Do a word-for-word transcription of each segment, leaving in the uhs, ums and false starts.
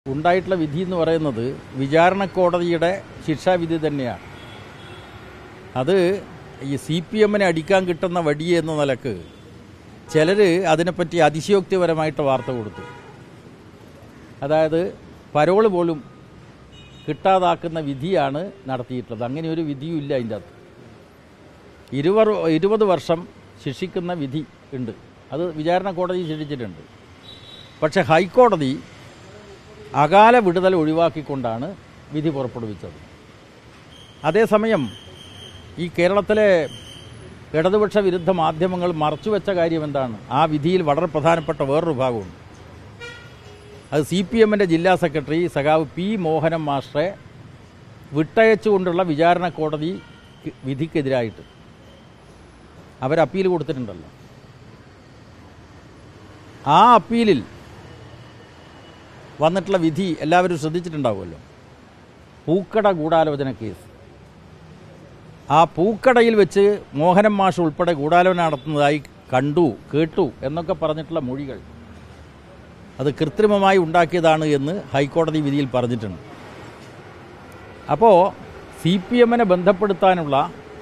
ഉണ്ടായിട്ടുള്ള വിധി എന്ന് പറയുന്നത് വിചാരണ കോടതിയുടെ ശിക്ഷാവിധി തന്നെയാണ്. അത് ഈ സി പി എമ്മിനെ അടിക്കാൻ കിട്ടുന്ന വടിയെ എന്ന നിലക്ക് ചിലർ അതിനെപ്പറ്റി അതിശയോക്തിപരമായിട്ട് വാർത്ത കൊടുത്തു. അതായത് പരോള് പോലും കിട്ടാതാക്കുന്ന വിധിയാണ് നടത്തിയിട്ടുള്ളത്. അങ്ങനെ ഒരു വിധിയും ഇല്ല. അതിൻ്റെ അകത്ത് ഇരുപത് ഇരുപത് വർഷം ശിക്ഷിക്കുന്ന വിധി ഉണ്ട്. അത് വിചാരണ കോടതി ശിക്ഷിച്ചിട്ടുണ്ട്. പക്ഷേ ഹൈക്കോടതി അകാല വിടുതൽ ഒഴിവാക്കിക്കൊണ്ടാണ് വിധി പുറപ്പെടുവിച്ചത്. അതേസമയം ഈ കേരളത്തിലെ ഇടതുപക്ഷ വിരുദ്ധ മാധ്യമങ്ങൾ മറച്ചുവെച്ച കാര്യം എന്താണ്? ആ വിധിയിൽ വളരെ പ്രധാനപ്പെട്ട വേറൊരു ഭാഗമുണ്ട്. അത് സി പി എമ്മിൻ്റെ ജില്ലാ സെക്രട്ടറി സഖാവ് പി മോഹനൻ മാസ്റ്ററെ വിട്ടയച്ചുകൊണ്ടുള്ള വിചാരണ കോടതി വിധിക്കെതിരായിട്ട് അവർ അപ്പീൽ കൊടുത്തിട്ടുണ്ടല്ലോ. ആ അപ്പീലിൽ വന്നിട്ടുള്ള വിധി എല്ലാവരും ശ്രദ്ധിച്ചിട്ടുണ്ടാവുമല്ലോ. പൂക്കട ഗൂഢാലോചന കേസ്. ആ പൂക്കടയിൽ വെച്ച് മോഹനൻ മാഷ് ഉൾപ്പെടെ ഗൂഢാലോചന നടത്തുന്നതായി കണ്ടു, കേട്ടു എന്നൊക്കെ പറഞ്ഞിട്ടുള്ള മൊഴികൾ അത് കൃത്രിമമായി ഉണ്ടാക്കിയതാണ് എന്ന് ഹൈക്കോടതി വിധിയിൽ പറഞ്ഞിട്ടുണ്ട്. അപ്പോൾ സി പി എമ്മിനെ ബന്ധപ്പെടുത്താനുള്ള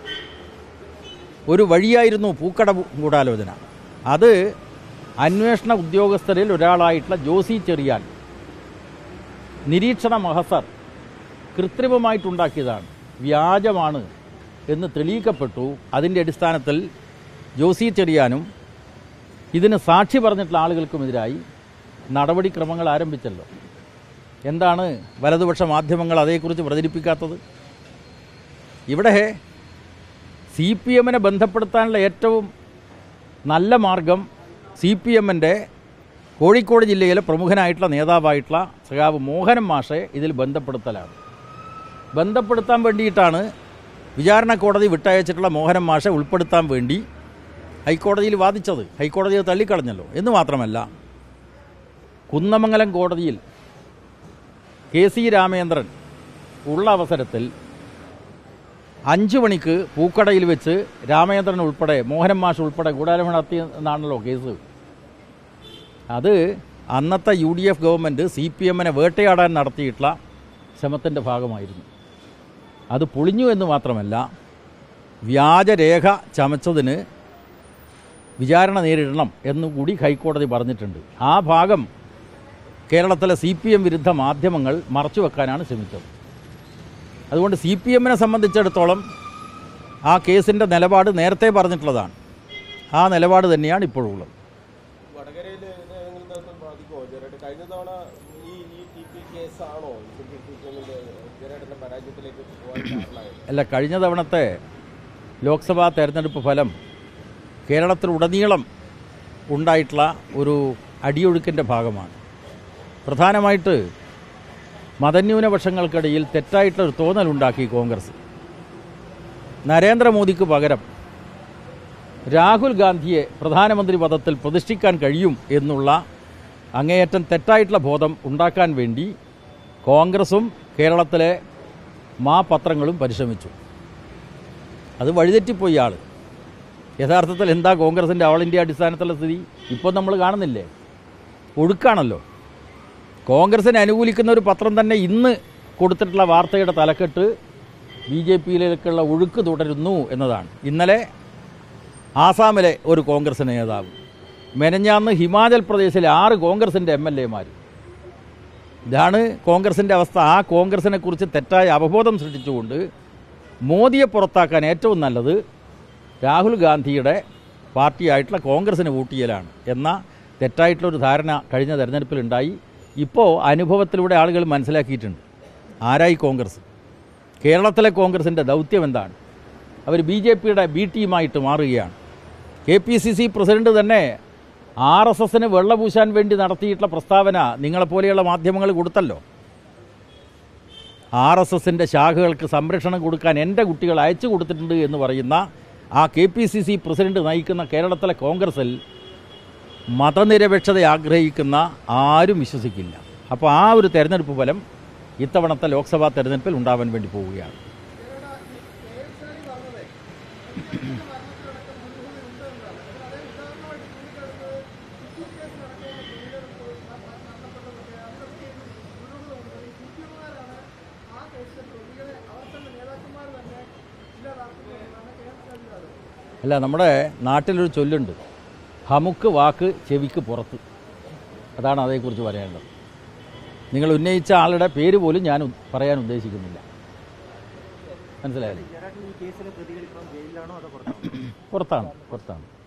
ഒരു വഴിയായിരുന്നു പൂക്കട ഗൂഢാലോചന. അത് അന്വേഷണ ഉദ്യോഗസ്ഥരിൽ ഒരാളായിട്ടുള്ള ജോസി ചെറിയാൻ നിരീക്ഷണ മഹസർ കൃത്രിമമായിട്ടുണ്ടാക്കിയതാണ്, വ്യാജമാണ് എന്ന് തെളിയിക്കപ്പെട്ടു. അതിൻ്റെ അടിസ്ഥാനത്തിൽ ജോസി ചെറിയാനും ഇതിന് സാക്ഷി പറഞ്ഞിട്ടുള്ള ആളുകൾക്കുമെതിരായി നടപടിക്രമങ്ങൾ ആരംഭിച്ചല്ലോ. എന്താണ് വലതുപക്ഷ മാധ്യമങ്ങൾ അതേക്കുറിച്ച് പ്രചരിപ്പിക്കാത്തത്? ഇവിടെ സി പി എമ്മിനെ ബന്ധപ്പെടുത്താനുള്ള ഏറ്റവും നല്ല മാർഗം സി പി എമ്മിൻ്റെ കോഴിക്കോട് ജില്ലയിലെ പ്രമുഖനായിട്ടുള്ള നേതാവായിട്ടുള്ള സഖാവ് മോഹനൻ മാഷെ ഇതിൽ ബന്ധപ്പെടുത്തലാണ്. ബന്ധപ്പെടുത്താൻ വേണ്ടിയിട്ടാണ് വിചാരണ കോടതി വിട്ടയച്ചിട്ടുള്ള മോഹനൻ മാഷെ ഉൾപ്പെടുത്താൻ വേണ്ടി ഹൈക്കോടതിയിൽ വാദിച്ചത്. ഹൈക്കോടതി അത് തള്ളിക്കളഞ്ഞല്ലോ. എന്ന് മാത്രമല്ല, കുന്നമംഗലം കോടതിയിൽ കെ സി രാമേന്ദ്രൻ ഉള്ള അവസരത്തിൽ അഞ്ചു മണിക്ക് പൂക്കടയിൽ വെച്ച് രാമേന്ദ്രൻ ഉൾപ്പെടെ മോഹനൻ മാഷ് ഉൾപ്പെടെ ഗൂഢാലോചന നടത്തി എന്നാണല്ലോ കേസ്. അത് അന്നത്തെ U D F government C P എമ്മിനെ വേട്ടയാടാൻ നടത്തിയിട്ടുള്ള ശ്രമത്തിൻ്റെ ഭാഗമായിരുന്നു. അത് പൊളിഞ്ഞു എന്ന് മാത്രമല്ല, വ്യാജരേഖ ചമച്ചതിന് വിചാരണ നേരിടണം എന്നുകൂടി ഹൈക്കോടതി പറഞ്ഞിട്ടുണ്ട്. ആ ഭാഗം കേരളത്തിലെ സി പി എം വിരുദ്ധ മാധ്യമങ്ങൾ മറച്ചുവെക്കാനാണ് ശ്രമിച്ചത്. അതുകൊണ്ട് സി പി എമ്മിനെ സംബന്ധിച്ചിടത്തോളം ആ കേസിൻ്റെ നിലപാട് നേരത്തെ പറഞ്ഞിട്ടുള്ളതാണ്. ആ നിലപാട് തന്നെയാണ് ഇപ്പോഴുള്ളത്. അല്ല, കഴിഞ്ഞ തവണത്തെ ലോക്സഭാ തെരഞ്ഞെടുപ്പ് ഫലം കേരളത്തിലുടനീളം ഉണ്ടായിട്ടുള്ള ഒരു അടിയൊഴുക്കിൻ്റെ ഭാഗമാണ്. പ്രധാനമായിട്ട് മതന്യൂനപക്ഷങ്ങൾക്കിടയിൽ തെറ്റായിട്ടൊരു തോന്നലുണ്ടാക്കി കോൺഗ്രസ്. നരേന്ദ്രമോദിക്ക് പകരം രാഹുൽ ഗാന്ധിയെ പ്രധാനമന്ത്രി പദത്തിൽ പ്രതിഷ്ഠിക്കാൻ കഴിയും എന്നുള്ള അങ്ങേയറ്റം തെറ്റായിട്ടുള്ള ബോധം ഉണ്ടാക്കാൻ വേണ്ടി കോൺഗ്രസും കേരളത്തിലെ മാപത്രങ്ങളും പരിശ്രമിച്ചു. അത് വഴിതെറ്റിപ്പോയി ആൾ. യഥാർത്ഥത്തിൽ എന്താ കോൺഗ്രസിൻ്റെ ഓൾ ഇന്ത്യ അടിസ്ഥാനത്തിലുള്ള സ്ഥിതി ഇപ്പോൾ നമ്മൾ കാണുന്നില്ലേ? ഒഴുക്കാണല്ലോ. കോൺഗ്രസിനെ അനുകൂലിക്കുന്ന ഒരു പത്രം തന്നെ ഇന്ന് കൊടുത്തിട്ടുള്ള വാർത്തയുടെ തലക്കെട്ട് ബി ജെ പിയിലേക്കുള്ള ഒഴുക്ക് തുടരുന്നു എന്നതാണ്. ഇന്നലെ ആസാമിലെ ഒരു കോൺഗ്രസ് നേതാവ്, മെനഞ്ഞാന്ന് ഹിമാചൽ പ്രദേശിലെ ആറ് കോൺഗ്രസിൻ്റെ എം എൽ എമാർ. ഇതാണ് കോൺഗ്രസിൻ്റെ അവസ്ഥ. ആ കോൺഗ്രസിനെ കുറിച്ച് തെറ്റായ അവബോധം സൃഷ്ടിച്ചുകൊണ്ട് മോദിയെ പുറത്താക്കാൻ ഏറ്റവും നല്ലത് രാഹുൽ ഗാന്ധിയുടെ പാർട്ടിയായിട്ടുള്ള കോൺഗ്രസിന് വോട്ട് ചെയ്യലാണ് എന്ന തെറ്റായിട്ടുള്ളൊരു ധാരണ കഴിഞ്ഞ തെരഞ്ഞെടുപ്പിലുണ്ടായി. ഇപ്പോൾ അനുഭവത്തിലൂടെ ആളുകൾ മനസ്സിലാക്കിയിട്ടുണ്ട് ആരായി കോൺഗ്രസ്. കേരളത്തിലെ കോൺഗ്രസിൻ്റെ ദൗത്യം എന്താണ്? അവർ ബി ജെ പിയുടെ ബി ടീമായിട്ട് മാറുകയാണ്. K P C C president തന്നെ ആർ എസ് എസിന് വെള്ളപൂശാൻ വേണ്ടി നടത്തിയിട്ടുള്ള പ്രസ്താവന നിങ്ങളെപ്പോലെയുള്ള മാധ്യമങ്ങൾ കൊടുത്തല്ലോ. ആർ എസ് എസിൻ്റെ ശാഖകൾക്ക് സംരക്ഷണം കൊടുക്കാൻ എൻ്റെ കുട്ടികൾ അയച്ചു കൊടുത്തിട്ടുണ്ട് എന്ന് പറയുന്ന ആ K P C C president നയിക്കുന്ന കേരളത്തിലെ കോൺഗ്രസിൽ മതനിരപേക്ഷത ആഗ്രഹിക്കുന്ന ആരും വിശ്വസിക്കില്ല. അപ്പോൾ ആ ഒരു തെരഞ്ഞെടുപ്പ് ഫലം ഇത്തവണത്തെ ലോക്സഭാ തെരഞ്ഞെടുപ്പിൽ ഉണ്ടാവാൻ വേണ്ടി പോവുകയാണ്. അല്ല, നമ്മുടെ നാട്ടിലൊരു ചൊല്ലുണ്ട്, ഹമുക്ക് വാക്ക് ചെവിക്ക് പുറത്ത്. അതാണ് അതേക്കുറിച്ച് പറയേണ്ടത്. നിങ്ങൾ ഉന്നയിച്ച ആളുടെ പേര് പോലും ഞാൻ പറയാൻ ഉദ്ദേശിക്കുന്നില്ല. മനസ്സിലായില്ലേ? പുറത്താണ് പുറത്താണ്